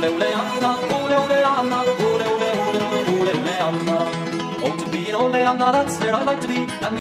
Oh, to be an old Leanna, that's where I like to be. And